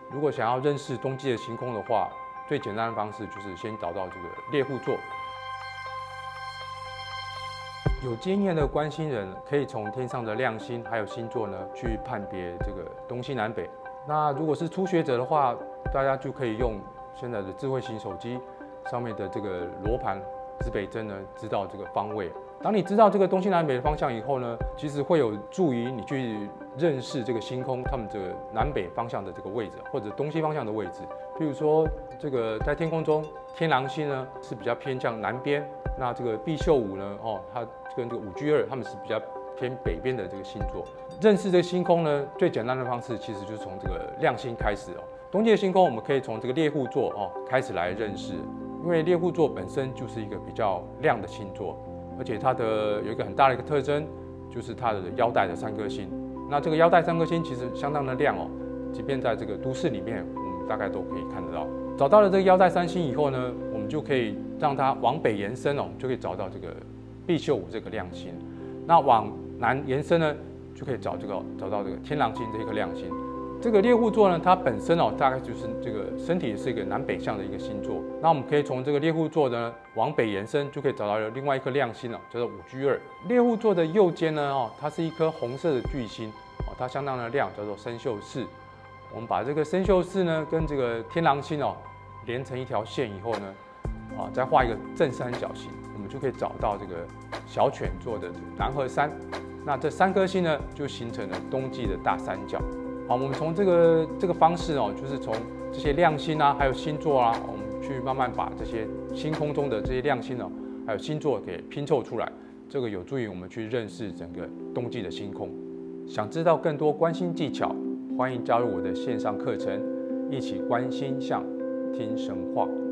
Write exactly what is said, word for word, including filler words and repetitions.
如果想要认识冬季的星空的话，最简单的方式就是先找到这个猎户座。有经验的观星人可以从天上的亮星还有星座呢去判别这个东西南北。那如果是初学者的话，大家就可以用现在的智慧型手机上面的这个罗盘指北针呢，知道这个方位。当你知道这个东西南北的方向以后呢，其实会有助于你去认识这个星空它们这个南北方向的这个位置，或者东西方向的位置。譬如说，这个在天空中，天狼星呢是比较偏向南边，那这个毕宿五呢，哦，它跟这个五 G 二，它们是比较偏北边的这个星座。认识这个星空呢，最简单的方式其实就是从这个亮星开始哦。冬季的星空，我们可以从这个猎户座哦开始来认识，因为猎户座本身就是一个比较亮的星座。而且它的有一个很大的一个特征，就是它的腰带的三颗星。那这个腰带三颗星其实相当的亮哦，即便在这个都市里面，我们大概都可以看得到。找到了这个腰带三星以后呢，我们就可以让它往北延伸哦，就可以找到这个毕宿五这个亮星。那往南延伸呢，就可以找这个找到这个天狼星这一颗亮星。这个猎户座呢，它本身哦，大概就是这个身体是一个南北向的一个星座。那我们可以从这个猎户座呢往北延伸，就可以找到另外一颗亮星哦，叫做五 G 二。猎户座的右肩呢，哦，它是一颗红色的巨星哦，它相当的亮，叫做参宿四。我们把这个参宿四呢跟这个天狼星哦连成一条线以后呢，啊，再画一个正三角形，我们就可以找到这个小犬座的南河山。那这三颗星呢，就形成了冬季的大三角。好，我们从这个这个方式哦，就是从这些亮星啊，还有星座啊，我们去慢慢把这些星空中的这些亮星哦，还有星座给拼凑出来。这个有助于我们去认识整个冬季的星空。想知道更多观星技巧，欢迎加入我的线上课程，一起观星象，听神话。